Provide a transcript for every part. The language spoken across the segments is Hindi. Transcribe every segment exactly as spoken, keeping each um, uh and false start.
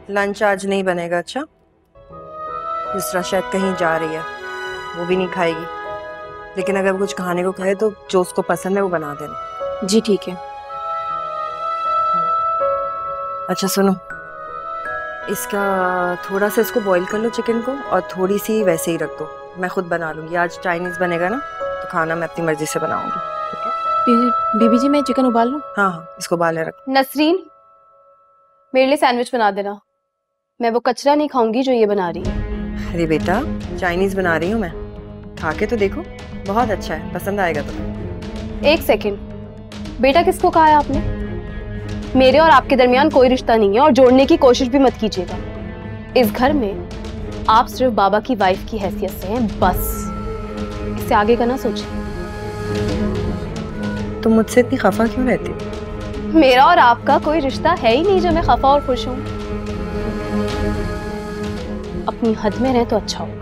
लंच आज नहीं बनेगा। अच्छा, जिसरा शायद कहीं जा रही है, वो भी नहीं खाएगी, लेकिन अगर वो कुछ खाने को कहे तो जो उसको पसंद है वो बना देना। जी ठीक है। अच्छा सुनो, इसका थोड़ा सा इसको बॉईल कर लो चिकन को, और थोड़ी सी वैसे ही रख दो, मैं खुद बना लूंगी। आज चाइनीज बनेगा ना, तो खाना मैं अपनी मर्जी से बनाऊंगी। ठीक है बीबी जी, मैं चिकन उबाल लूं? हाँ हाँ, इसको उबाल रख। नसरीन, मेरे लिए सैंडविच बना देना, मैं वो कचरा नहीं खाऊंगी जो ये बना रही है। अरे बेटा, चाइनीज बना रही हूँ मैं, खा के तो देखो, बहुत अच्छा है, पसंद आएगा तुम्हें। एक सेकंड, बेटा किसको कहा है आपने? मेरे और आपके दरमियान कोई रिश्ता नहीं है, और जोड़ने की कोशिश भी मत कीजिएगा। इस घर में आप सिर्फ बाबा की वाइफ की हैसियत से हैं, बस। इससे आगे का ना सोचिए। तुम मुझसे इतनी खफा क्यों रहती हो? मेरा और आपका कोई रिश्ता है ही नहीं जो मैं खफा और खुश हूं। अपनी हद में रहे तो अच्छा होगा।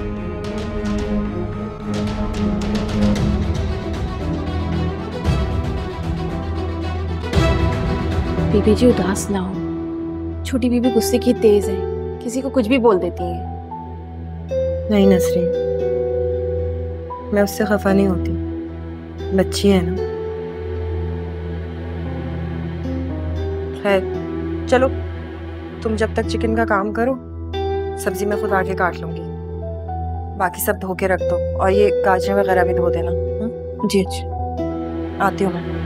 बीबी जी उदास ना हो, छोटी बीबी गुस्से की तेज है, किसी को कुछ भी बोल देती है। नहीं नसरीन, मैं उससे खफा नहीं होती, बच्ची है ना। खैर चलो, तुम जब तक चिकन का काम करो, सब्जी मैं खुद आके काट लूंगी, बाकी सब धो के रख दो, और ये गाजर वगैरह भी धो देना। हुँ? जी अच्छा, आती हूँ मैं।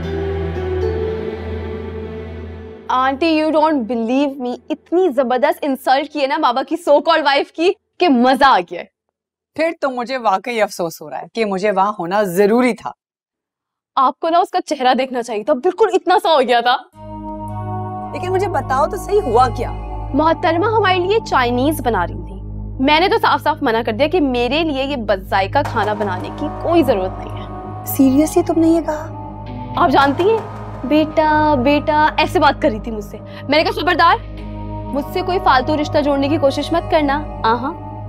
Aunty, you don't believe me, इतनी जबरदस्त इंसल्ट की है ना बाबा की सो कॉल्ड वाइफ की कि मजा आ गया। फिर तो मुझे वाकई अफसोस हो रहा है कि मुझे वहां होना जरूरी था। आपको ना उसका चेहरा देखना चाहिए था, बिल्कुल इतना सा हो गया था। लेकिन मुझे बताओ तो सही हुआ क्या? मोहतरमा हमारे लिए चाइनीज बना रही थी, मैंने तो साफ साफ मना कर दिया कि मेरे लिए ये बजायका खाना बनाने की कोई जरूरत नहीं है। सीरियसली तुमने ये कहा? आप जानती हैं, बेटा बेटा ऐसे बात कर रही थी मुझसे। मैंने कहा खबरदार, मुझसे कोई फालतू रिश्ता जोड़ने की कोशिश मत करना। आहा,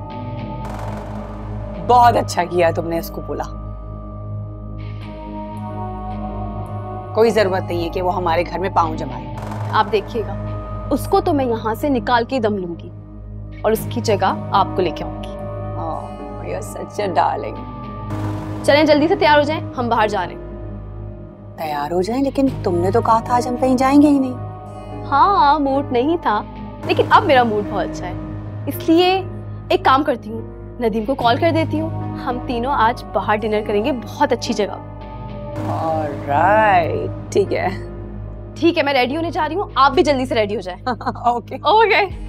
बहुत अच्छा किया तुमने इसको बोला। कोई जरूरत नहीं है कि वो हमारे घर में पांव जमाए। आप देखिएगा, उसको तो मैं यहाँ से निकाल के दम लूंगी और उसकी जगह आपको लेके आऊंगी। Oh, you're such a darling. चलें जल्दी से तैयार हो जाएं, हम बाहर जा रहे हैं। तैयार हो जाएं? लेकिन तुमने तो कहा था आज हम कहीं जाएंगे ही नहीं। हाँ, मूड नहीं था, लेकिन अब मेरा मूड बहुत अच्छा है, इसलिए एक काम करती हूँ, नदीम को कॉल कर देती हूँ, हम तीनों आज बाहर डिनर करेंगे बहुत अच्छी जगह। Alright, ठीक है। ठीक है, मैं रेडी होने जा रही हूँ, आप भी जल्दी से रेडी हो जाए। Okay okay.